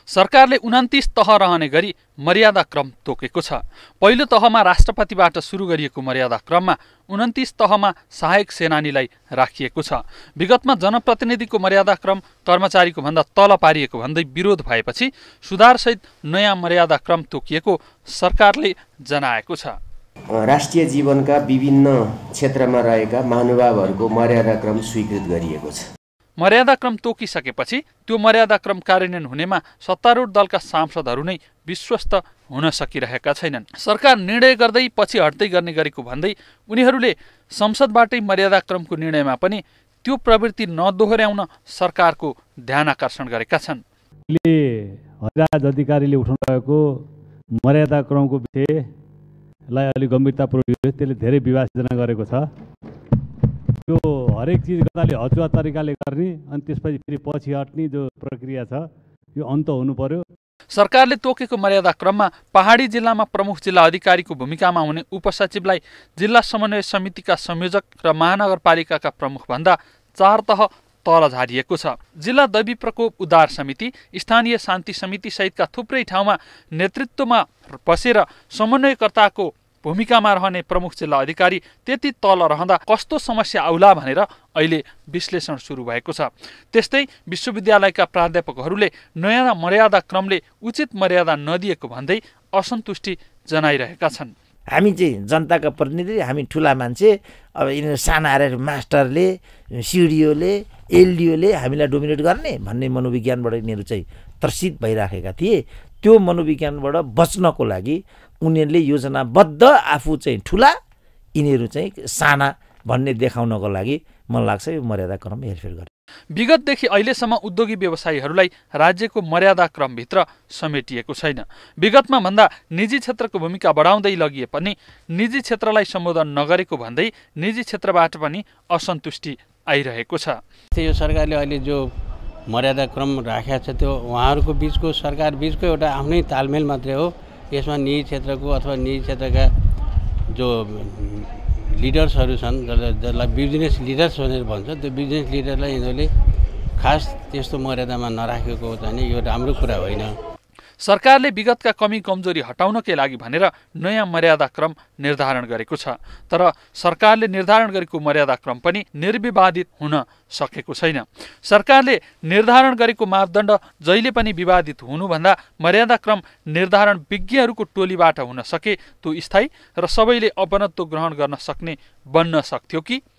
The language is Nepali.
सरकारले 29 तह रहने गरी मर्यादा क्रम तोकेको छ। पहिलो तहमा राष्ट्रपतिबाट सुरु गरिएको मर्यादा क्रममा 29 तहमा सहायक सेनानीलाई राखिएको छ। विगतमा जनप्रतिनिधिको मर्यादा क्रम कर्मचारीको भन्दा तल पारिएको भन्दै विरोध भएपछि सुधारसहित नयाँ मर्यादा क्रम तोकिएको सरकारले जनाएको छ। राष्ट्रिय जीवनका विभिन्न क्षेत्रमा रहेका महानुभावहरूको मर्यादा क्रम स्वीकृत गरिएको छ। मर्यादा क्रम तोकिसकेपछि त्यो मर्यादा क्रम कार्यान्वयन हुनेमा सत्तारूढ दलका सांसदहरू नै विश्वस्त हुन सकिरहेका छैनन्। सरकार निर्णय गर्दै पछि हट्दै गर्ने गरेको भन्दै उनीहरूले संसदबाटै मर्यादा क्रमको निर्णयमा पनि त्यो प्रवृत्ति नदोहोर्याउन सरकारको ध्यान आकर्षण गरेका छन्। हरिराज अधिकारीले उठाउनु भएको मर्यादा क्रमको विषयलाई अलि गम्भीरतापूर्वक त्यसले धेरै विभाजना गरेको छ। यो हरेक चिज गर्दाले हचुवा तरिकाले गर्ने अनि त्यसपछि फेरि पछि हट्ने जो प्रक्रिया छ यो अन्त हुनु पर्यो। सरकारले तोकेको मर्यादा क्रममा पहाडी जिल्लामा प्रमुख जिल्ला अधिकारीको भूमिकामा हुने उपसचिवलाई जिल्ला समन्वय समितिका संयोजक र महानगरपालिकाका प्रमुख भन्दा 4 तह तल झारिएको छ। जिल्ला दैवी प्रकोप उद्धार समिति, स्थानीय शान्ति समिति सहितका थुप्रै ठाउँमा नेतृत्वमा बसेर समन्वयकर्ताको भूमिकामा रहने प्रमुख जिल्ला अधिकारी त्यति तल रहँदा कस्तो समस्या आउला भनेर अहिले विश्लेषण सुरु भएको छ। त्यस्तै विश्वविद्यालयका प्राध्यापकहरूले नयाँ मर्यादा क्रमले उचित मर्यादा नदिएको भन्दै असन्तुष्टि जनाइरहेका छन्। हामी चाहिँ जनताका प्रतिनिधि, हामी ठुला मान्छे, अब यिनीहरू साना आएर मास्टरले, सिडिओले, एलडिओले हामीलाई डोमिनेट गर्ने भन्ने मनोविज्ञानबाट यिनीहरू चाहिँ त्रसित भइराखेका थिए। त्यो मनोविज्ञानबाट बच्नको लागि उनीहरूले योजनाबद्ध आफू चाहिँ ठुला, यिनीहरू चाहिँ साना भन्ने देखाउनको लागि मलाई लाग्छ यो मर्यादा क्रम हेरफेर गरे। विगतदेखि अहिलेसम्म उद्योगी व्यवसायीहरूलाई राज्यको मर्यादा क्रमभित्र समेटिएको छैन। विगतमा भन्दा निजी क्षेत्रको भूमिका बढाउँदै लगिए पनि निजी क्षेत्रलाई सम्बोधन नगरेको भन्दै निजी क्षेत्रबाट पनि असन्तुष्टि आइरहेको छ। यो सरकारले अहिले जो मर्यादा क्रम राखेको छ त्यो उहाँहरूको बिचको सरकार बिचको एउटा आफ्नै तालमेल मात्रै हो। यसमा निजी क्षेत्रको अथवा निजी क्षेत्रका जो लिडर्सहरू छन् जसलाई बिजनेस लिडर्स भनेर भन्छ, त्यो बिजनेस लिडरलाई यिनीहरूले खास त्यस्तो मर्यादामा नराखेको चाहिँ यो राम्रो कुरा होइन। सरकारले विगतका कमी कमजोरी हटाउनकै लागि भनेर नयाँ मर्यादा क्रम निर्धारण गरेको छ। तर सरकारले निर्धारण गरेको मर्यादा क्रम पनि निर्विवादित हुन सकेको छैन। सरकारले निर्धारण गरेको मापदण्ड जहिले पनि विवादित हुनुभन्दा मर्यादा क्रम निर्धारण विज्ञहरूको टोलीबाट हुन सके त्यो स्थायी र सबैले अपनत्व ग्रहण गर्न सक्ने बन्न सक्थ्यो कि